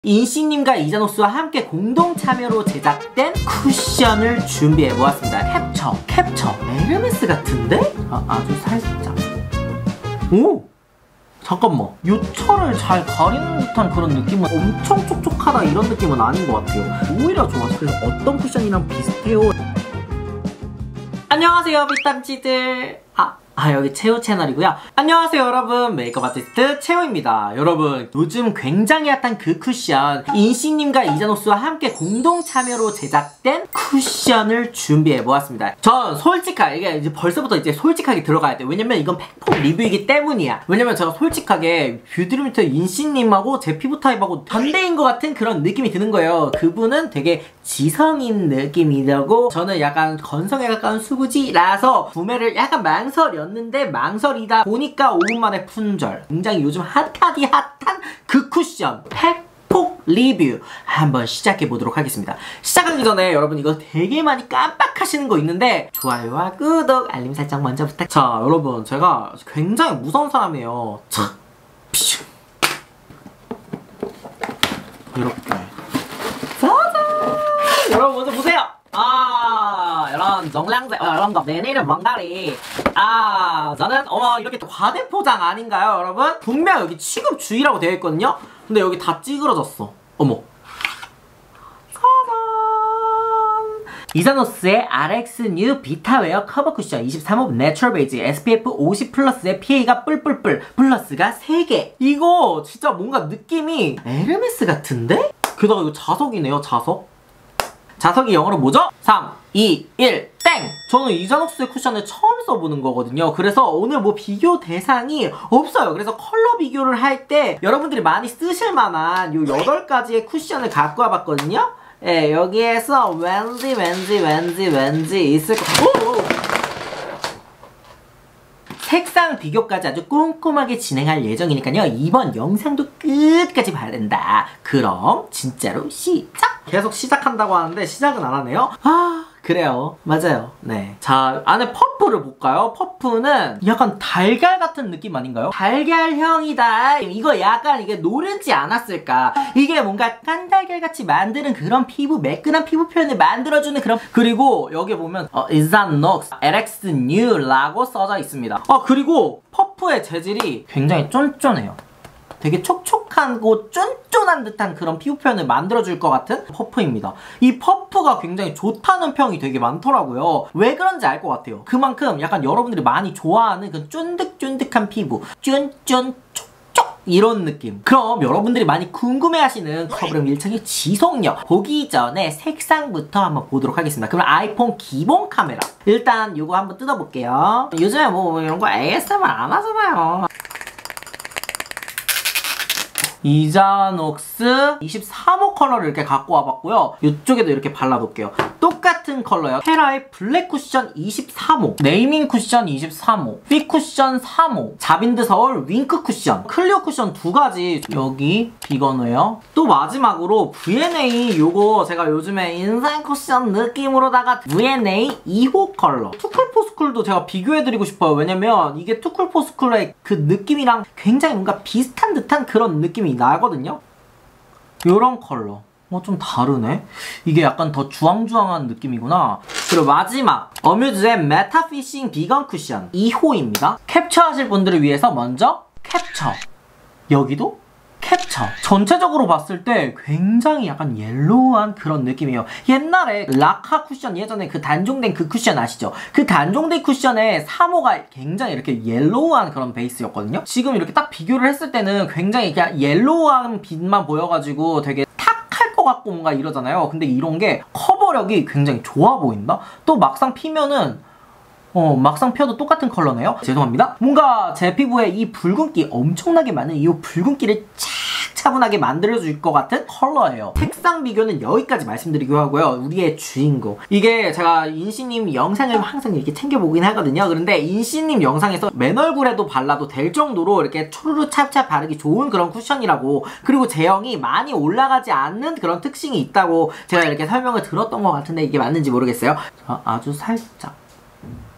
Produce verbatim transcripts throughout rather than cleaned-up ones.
인씨님과 이자녹스와 함께 공동 참여로 제작된 쿠션을 준비해 보았습니다. 캡처, 캡처. 에르메스 같은데? 아, 아주 살짝. 오! 잠깐만. 요 철을 잘 가리는 듯한 그런 느낌은 엄청 촉촉하다 이런 느낌은 아닌 것 같아요. 오히려 좋아서. 그래서 어떤 쿠션이랑 비슷해요. 안녕하세요, 빗땀치들. 아. 아, 여기 채우 채널이고요. 안녕하세요 여러분, 메이크업 아티스트 채우입니다. 여러분, 요즘 굉장히 핫한 그 쿠션, 인씨님과 이자녹스와 함께 공동 참여로 제작된 쿠션을 준비해보았습니다. 전 솔직하게, 이게 이제 벌써부터 이제 솔직하게 들어가야 돼요. 왜냐면 이건 팩폭 리뷰이기 때문이야. 왜냐면 제가 솔직하게 뷰드리미터 인씨님하고 제 피부 타입하고 반대인 것 같은 그런 느낌이 드는 거예요. 그분은 되게 지성인 느낌이라고, 저는 약간 건성에 가까운 수구지라서 구매를 약간 망설였는데 망설이다 보니까 오 분 만에 품절. 굉장히 요즘 핫하디 핫한 그 쿠션 팩폭 리뷰 한번 시작해 보도록 하겠습니다. 시작하기 전에 여러분, 이거 되게 많이 깜빡하시는 거 있는데 좋아요와 구독, 알림 설정 먼저 부탁. 자 여러분, 제가 굉장히 무서운 사람이에요. 자, 피슈. 이렇게 여러분 먼저 보세요. 아, 이런 정량제, 어, 이런 거 내내는 멍다리. 아, 저는 어머 이렇게 과대 포장 아닌가요, 여러분? 분명 여기 취급 주의라고 되어 있거든요. 근데 여기 다 찌그러졌어. 어머. 짜잔. 이자녹스의 알엑스 뉴 비타웨어 커버 쿠션 이십삼 호 내추럴 베이지 에스피에프 오십 플러스의 피에이가 뿔뿔뿔 플러스가 세 개. 이거 진짜 뭔가 느낌이 에르메스 같은데? 게다가 이거 자석이네요, 자석. 자석이 영어로 뭐죠? 삼, 이, 일, 땡! 저는 이자녹스의 쿠션을 처음 써보는 거거든요. 그래서 오늘 뭐 비교 대상이 없어요. 그래서 컬러 비교를 할 때 여러분들이 많이 쓰실 만한 요 여덟 가지의 쿠션을 갖고 와봤거든요. 예, 여기에서 왠지 왠지 왠지 왠지 있을 거. 오! 색상 비교까지 아주 꼼꼼하게 진행할 예정이니까요. 이번 영상도 끝까지 봐야 된다. 그럼 진짜로 시작! 계속 시작한다고 하는데 시작은 안 하네요. 아, 그래요. 맞아요. 네. 자, 안에 퍼프를 볼까요? 퍼프는 약간 달걀 같은 느낌 아닌가요? 달걀형이다. 이거 약간 이게 노르지 않았을까? 이게 뭔가 깐달걀같이 만드는 그런 피부, 매끈한 피부 표현을 만들어주는 그런. 그리고 여기 보면 어, 이자녹스 알엑스 뉴라고 써져 있습니다. 아, 그리고 퍼프의 재질이 굉장히 쫀쫀해요. 되게 촉촉하고 쫀쫀한 듯한 그런 피부 표현을 만들어줄 것 같은 퍼프입니다. 이 퍼프가 굉장히 좋다는 평이 되게 많더라고요. 왜 그런지 알 것 같아요. 그만큼 약간 여러분들이 많이 좋아하는 그 쫀득쫀득한 피부, 쫀쫀 촉촉 이런 느낌. 그럼 여러분들이 많이 궁금해하시는 커버력 밀착의 지속력 보기 전에 색상부터 한번 보도록 하겠습니다. 그럼 아이폰 기본 카메라 일단 이거 한번 뜯어볼게요. 요즘에 뭐 이런 거 에이에스엠알 안 하잖아요. 이자녹스 이십삼 호 컬러를 이렇게 갖고 와봤고요. 이쪽에도 이렇게 발라놓을게요. 똑같은 컬러요. 테라의 블랙 쿠션 이십삼 호, 네이밍 쿠션 이십삼 호, 핏 쿠션 삼 호, 자빈드 서울 윙크 쿠션, 클리오 쿠션 두 가지. 여기 비건호예요. 또 마지막으로 브이엔에이, 요거 제가 요즘에 인상 쿠션 느낌으로다가 브이엔에이 이 호 컬러. 투쿨포스쿨도 제가 비교해드리고 싶어요. 왜냐면 이게 투쿨포스쿨의 그 느낌이랑 굉장히 뭔가 비슷한 듯한 그런 느낌이 나거든요. 요런 컬러. 어, 좀 다르네? 이게 약간 더 주황주황한 느낌이구나. 그리고 마지막 어뮤즈의 메타피싱 비건 쿠션 이 호입니다. 캡처하실 분들을 위해서 먼저 캡처. 여기도 캡처. 전체적으로 봤을 때 굉장히 약간 옐로우한 그런 느낌이에요. 옛날에 라카 쿠션, 예전에 그 단종된 그 쿠션 아시죠? 그 단종된 쿠션의 삼 호가 굉장히 이렇게 옐로우한 그런 베이스였거든요. 지금 이렇게 딱 비교를 했을 때는 굉장히 그냥 옐로우한 빛만 보여가지고 되게 탁할 것 같고 뭔가 이러잖아요. 근데 이런 게 커버력이 굉장히 좋아 보인다? 또 막상 피면은 어, 막상 펴도 똑같은 컬러네요. 죄송합니다. 뭔가 제 피부에 이 붉은기, 엄청나게 많은 이 붉은기를 착 차분하게 만들어줄 것 같은 컬러예요. 색상 비교는 여기까지 말씀드리고 하고요. 우리의 주인공. 이게 제가 인씨님 영상을 항상 이렇게 챙겨보긴 하거든요. 그런데 인씨님 영상에서 맨 얼굴에도 발라도 될 정도로 이렇게 초루루 찹찹 바르기 좋은 그런 쿠션이라고, 그리고 제형이 많이 올라가지 않는 그런 특징이 있다고 제가 이렇게 설명을 들었던 것 같은데 이게 맞는지 모르겠어요. 자, 아주 살짝.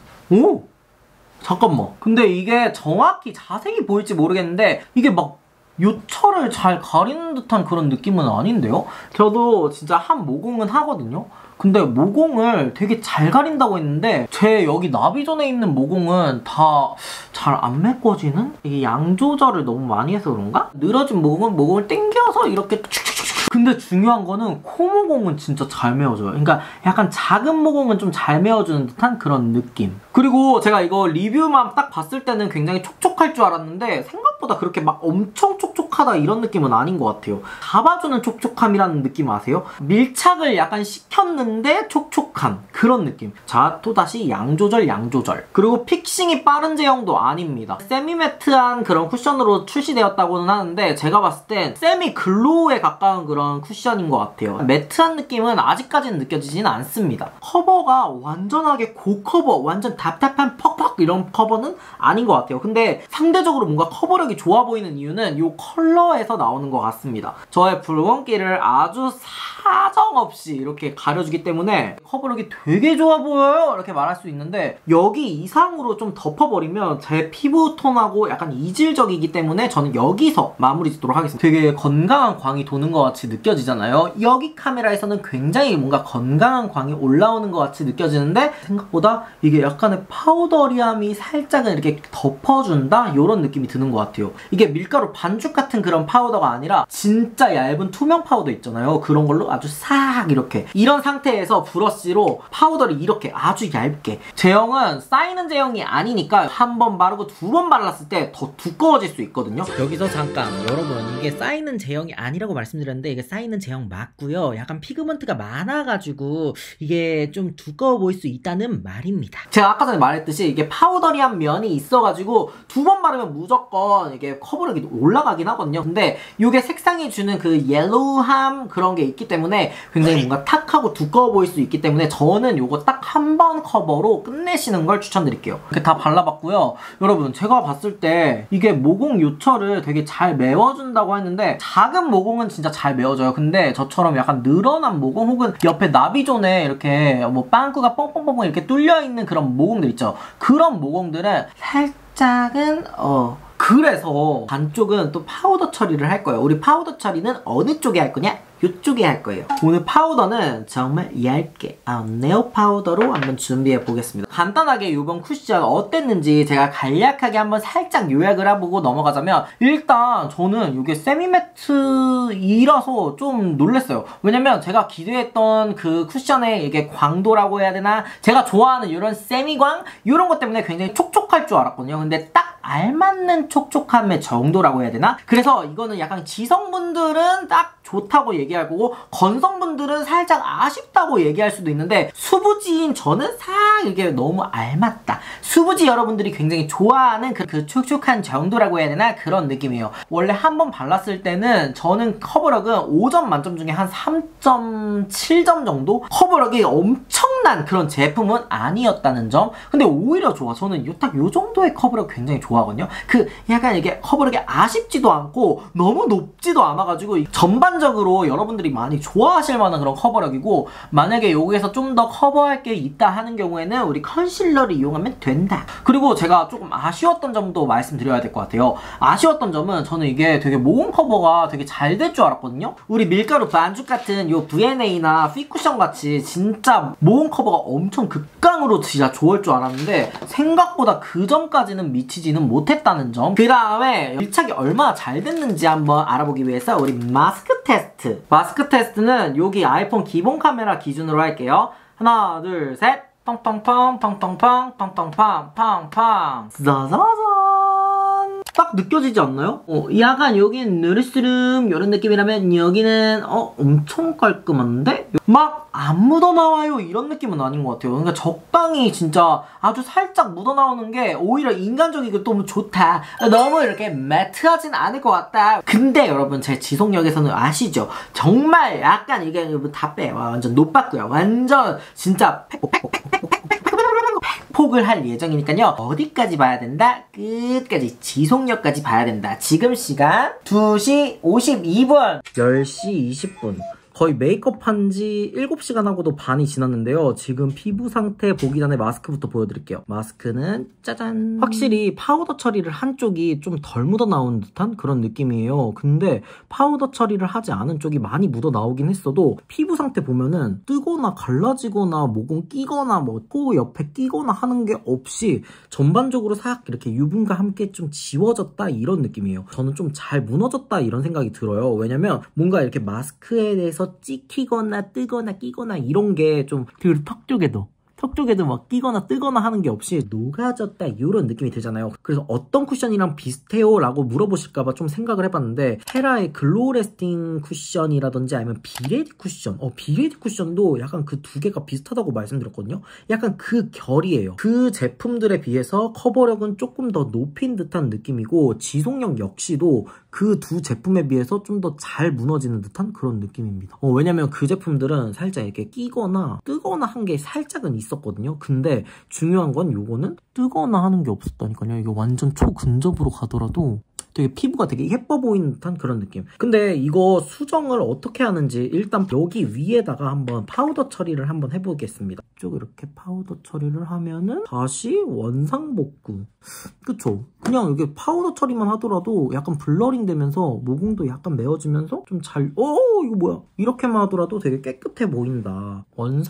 오! 잠깐만. 근데 이게 정확히 자세히 보일지 모르겠는데 이게 막 요철을 잘 가리는 듯한 그런 느낌은 아닌데요? 저도 진짜 한 모공은 하거든요? 근데 모공을 되게 잘 가린다고 했는데 제 여기 나비존에 있는 모공은 다 잘 안 메꿔지는? 이게 양 조절을 너무 많이 해서 그런가? 늘어진 모공은 모공을 당겨서 이렇게 축축축축. 근데 중요한 거는 코 모공은 진짜 잘 메워줘요. 그러니까 약간 작은 모공은 좀 잘 메워주는 듯한 그런 느낌. 그리고 제가 이거 리뷰만 딱 봤을 때는 굉장히 촉촉할 줄 알았는데 생각보다 그렇게 막 엄청 촉촉하다 이런 느낌은 아닌 것 같아요. 잡아주는 촉촉함이라는 느낌 아세요? 밀착을 약간 시켰는데 촉촉한 그런 느낌. 자, 또다시 양조절 양조절. 그리고 픽싱이 빠른 제형도 아닙니다. 세미매트한 그런 쿠션으로 출시되었다고는 하는데 제가 봤을 땐 세미 글로우에 가까운 그런 쿠션인 것 같아요. 매트한 느낌은 아직까지는 느껴지진 않습니다. 커버가 완전하게 고커버, 완전 답답한 퍽퍽 이런 커버는 아닌 것 같아요. 근데 상대적으로 뭔가 커버력이 좋아 보이는 이유는 이 컬러에서 나오는 것 같습니다. 저의 붉은기를 아주 사정없이 이렇게 가려주기 때문에 커버력이 되게 좋아 보여요 이렇게 말할 수 있는데 여기 이상으로 좀 덮어버리면 제 피부톤하고 약간 이질적이기 때문에 저는 여기서 마무리 짓도록 하겠습니다. 되게 건강한 광이 도는 것 같이 느껴지잖아요. 여기 카메라에서는 굉장히 뭔가 건강한 광이 올라오는 것 같이 느껴지는데 생각보다 이게 약간의 파우더리함이 살짝은 이렇게 덮어준다? 이런 느낌이 드는 것 같아요. 이게 밀가루 반죽 같은 그런 파우더가 아니라 진짜 얇은 투명 파우더 있잖아요. 그런 걸로 아주 싹 이렇게 이런 상태에서 브러쉬로 파우더를 이렇게 아주 얇게 제형은 쌓이는 제형이 아니니까 한 번 바르고 두 번 발랐을 때 더 두꺼워질 수 있거든요. 여기서 잠깐 여러분 이게 쌓이는 제형이 아니라고 말씀드렸는데 이게 쌓이는 제형 맞고요. 약간 피그먼트가 많아가지고 이게 좀 두꺼워 보일 수 있다는 말입니다. 제가 아까 전에 말했듯이 이게 파우더리한 면이 있어가지고 두 번 바르면 무조건 이게 커버력이 올라가긴 하거든요. 근데 이게 색상이 주는 그 옐로우함 그런 게 있기 때문에 굉장히 뭔가 탁하고 두꺼워 보일 수 있기 때문에 저는 이거 딱 한 번 커버로 끝내시는 걸 추천드릴게요. 이렇게 다 발라봤고요. 여러분 제가 봤을 때 이게 모공 요철을 되게 잘 메워준다고 했는데 작은 모공은 진짜 잘 메워져요. 근데 저처럼 약간 늘어난 모공 혹은 옆에 나비존에 이렇게 뭐 빵꾸가 뻥뻥뻥뻥 이렇게 뚫려있는 그런 모공들 있죠. 그런 모공들은 살짝은 어 그래서 반쪽은 또 파우더 처리를 할 거예요. 우리 파우더 처리는 어느 쪽에 할 거냐? 이쪽에 할 거예요. 오늘 파우더는 정말 얇게 아, 네오 파우더로 한번 준비해 보겠습니다. 간단하게 이번 쿠션 어땠는지 제가 간략하게 한번 살짝 요약을 해보고 넘어가자면 일단 저는 이게 세미매트이라서 좀 놀랐어요. 왜냐면 제가 기대했던 그 쿠션의 이게 광도라고 해야 되나 제가 좋아하는 이런 세미광 이런 것 때문에 굉장히 촉촉할 줄 알았거든요. 근데 딱 알맞는 촉촉함의 정도라고 해야 되나? 그래서 이거는 약간 지성분들은 딱 좋다고 얘기할 거고 건성분들은 살짝 아쉽다고 얘기할 수도 있는데 수부지인 저는 싹 이게 너무 알맞다. 수부지 여러분들이 굉장히 좋아하는 그, 그 촉촉한 정도라고 해야 되나? 그런 느낌이에요. 원래 한 번 발랐을 때는 저는 커버력은 오 점 만점 중에 한 삼 점 칠 점 정도? 커버력이 엄청난 그런 제품은 아니었다는 점. 근데 오히려 좋아. 저는 요, 딱 요 정도의 커버력 굉장히 좋아하거든요. 그 약간 이게 커버력이 아쉽지도 않고 너무 높지도 않아가지고 전반적으로 여러분들이 많이 좋아하실 만한 그런 커버력이고 만약에 여기에서 좀 더 커버할 게 있다 하는 경우에는 우리 컨실러를 이용하면 된다. 그리고 제가 조금 아쉬웠던 점도 말씀드려야 될 것 같아요. 아쉬웠던 점은 저는 이게 되게 모공 커버가 되게 잘 될 줄 알았거든요. 우리 밀가루 반죽 같은 요 브이엔에이나 피쿠션 같이 진짜 모공 커버가 엄청 극강으로 진짜 좋을 줄 알았는데 생각보다 그 점까지는 미치지는 못했다는 점. 그 다음에 밀착이 얼마나 잘 됐는지 한번 알아보기 위해서 우리 마스크 테스트. 마스크 테스트는 여기 아이폰 기본 카메라 기준으로 할게요. 하나, 둘, 셋. 팡팡팡, 팡팡팡, 팡팡팡, 팡팡. 짜자잔. 딱 느껴지지 않나요? 어, 약간 여긴 느르스름 이런 느낌이라면 여기는 어 엄청 깔끔한데? 막 안 묻어나와요 이런 느낌은 아닌 것 같아요. 그러니까 적당히 진짜 아주 살짝 묻어나오는 게 오히려 인간적이고 너무 좋다. 너무 이렇게 매트하진 않을 것 같다. 근데 여러분 제 지속력에서는 아시죠? 정말 약간 이게 다 빼. 와, 완전 노빠꾸야. 완전 진짜 폭을 할 예정이니까요. 어디까지 봐야 된다? 끝까지 지속력까지 봐야 된다. 지금 시간 두 시 오십이 분 열 시 이십 분 거의 메이크업 한 지 일곱 시간 하고도 반이 지났는데요. 지금 피부 상태 보기 전에 마스크부터 보여드릴게요. 마스크는 짜잔! 확실히 파우더 처리를 한 쪽이 좀 덜 묻어 나온 듯한 그런 느낌이에요. 근데 파우더 처리를 하지 않은 쪽이 많이 묻어 나오긴 했어도 피부 상태 보면은 뜨거나 갈라지거나 모공 끼거나 뭐 코 옆에 끼거나 하는 게 없이 전반적으로 싹 이렇게 유분과 함께 좀 지워졌다 이런 느낌이에요. 저는 좀 잘 무너졌다 이런 생각이 들어요. 왜냐면 뭔가 이렇게 마스크에 대해서 찍히거나 뜨거나 끼거나 이런 게 좀 그리고 턱 쪽에도 턱 쪽에도 막 끼거나 뜨거나 하는 게 없이 녹아졌다 이런 느낌이 들잖아요. 그래서 어떤 쿠션이랑 비슷해요? 라고 물어보실까봐 좀 생각을 해봤는데 헤라의 글로우 레스팅 쿠션이라든지 아니면 비레디 쿠션 어 비레디 쿠션도 약간 그 두 개가 비슷하다고 말씀드렸거든요. 약간 그 결이에요. 그 제품들에 비해서 커버력은 조금 더 높인 듯한 느낌이고 지속력 역시도 그 두 제품에 비해서 좀 더 잘 무너지는 듯한 그런 느낌입니다. 어, 왜냐면 그 제품들은 살짝 이렇게 끼거나 뜨거나 한 게 살짝은 있었거든요. 근데 중요한 건 요거는 뜨거나 하는 게 없었다니까요. 이게 완전 초근접으로 가더라도 되게 피부가 되게 예뻐 보이는 듯한 그런 느낌. 근데 이거 수정을 어떻게 하는지 일단 여기 위에다가 한번 파우더 처리를 한번 해보겠습니다. 쭉 이렇게 파우더 처리를 하면은 다시 원상복구. 그쵸? 그냥 이렇게 파우더 처리만 하더라도 약간 블러링 되면서 모공도 약간 메어지면서 좀 잘, 어 이거 뭐야? 이렇게만 하더라도 되게 깨끗해 보인다.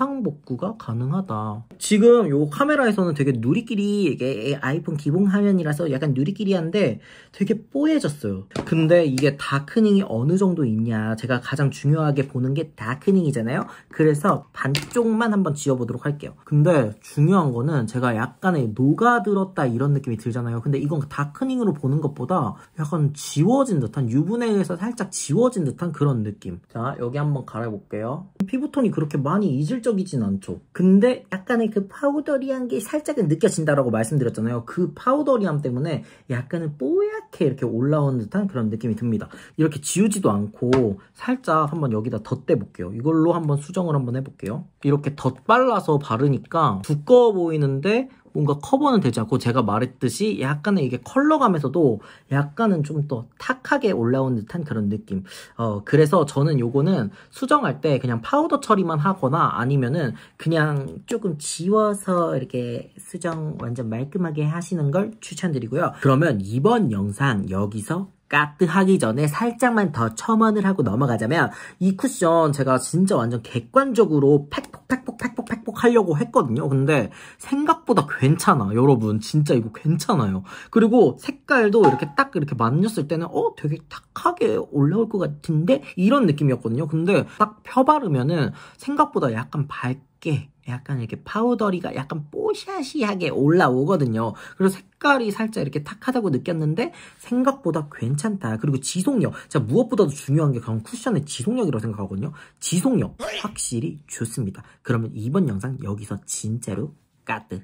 원상복구가 가능하다. 지금 요 카메라에서는 되게 누리끼리 이게 아이폰 기본 화면이라서 약간 누리끼리한데 되게 뽀얘졌어요. 근데 이게 다크닝이 어느 정도 있냐 제가 가장 중요하게 보는 게 다크닝이잖아요. 그래서 반쪽만 한번 지워보도록 할게요. 근데 중요한 거는 제가 약간의 녹아들었다 이런 느낌이 들잖아요. 근데 이건 다크닝으로 보는 것보다 약간 지워진 듯한 유분에 의해서 살짝 지워진 듯한 그런 느낌. 자 여기 한번 갈아볼게요. 피부톤이 그렇게 많이 이질적이진 않죠. 근데 약간의 그 파우더리한 게 살짝은 느껴진다라고 말씀드렸잖아요. 그 파우더리함 때문에 약간은 뽀얗게 이렇게 올라온 듯한 그런 느낌이 듭니다. 이렇게 지우지도 않고 살짝 한번 여기다 덧대볼게요. 이걸로 한번 수정을 한번 해볼게요. 이렇게 덧발라서 바르니까 두꺼워 보이는데 뭔가 커버는 되지 않고 제가 말했듯이 약간의 이게 컬러감에서도 약간은 좀 더 탁하게 올라온 듯한 그런 느낌. 어 그래서 저는 요거는 수정할 때 그냥 파우더 처리만 하거나 아니면은 그냥 조금 지워서 이렇게 수정 완전 말끔하게 하시는 걸 추천드리고요. 그러면 이번 영상 여기서 까뜨 하기 전에 살짝만 더 첨언을 하고 넘어가자면 이 쿠션 제가 진짜 완전 객관적으로 팩폭 팩폭 팩폭 팩폭 하려고 했거든요. 근데 생각보다 괜찮아 여러분. 진짜 이거 괜찮아요. 그리고 색깔도 이렇게 딱 이렇게 만졌을 때는 어 되게 탁하게 올라올 것 같은데 이런 느낌이었거든요. 근데 딱 펴바르면은 생각보다 약간 밝게 약간 이렇게 파우더리가 약간 뽀샤시하게 올라오거든요. 그래서 색깔이 살짝 이렇게 탁하다고 느꼈는데 생각보다 괜찮다. 그리고 지속력. 제가 무엇보다도 중요한 게 그런 쿠션의 지속력이라고 생각하거든요. 지속력 확실히 좋습니다. 그러면 이번 영상 여기서 진짜로 까뜨.